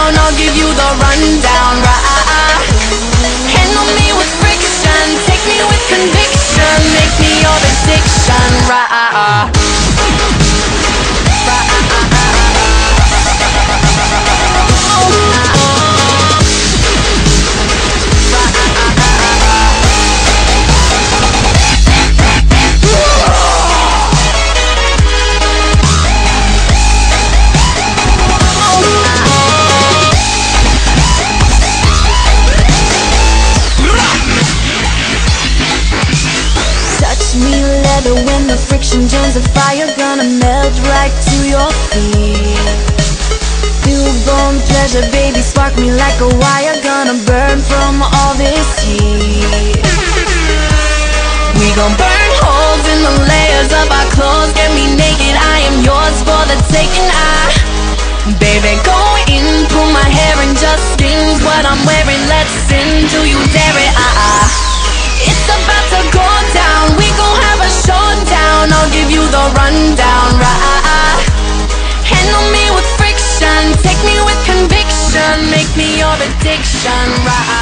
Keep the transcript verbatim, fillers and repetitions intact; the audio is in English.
down, I'll give you the rundown, right? Handle me with friction, take me with conviction, make me your addiction, right? Me leather when the friction turns to fire, gonna melt right to your feet. Newborn pleasure, baby, spark me like a wire, gonna burn from all this heat. We gon' burn holes in the layers of our clothes, get me naked, I am yours for the taking. I, baby, go in, pull my hair and just skins what I'm wearing, let's sin, do you dare it? Ah, it's about to go down, we gon' have a showdown, I'll give you the rundown, right? Handle me with friction, take me with conviction, make me your addiction, right?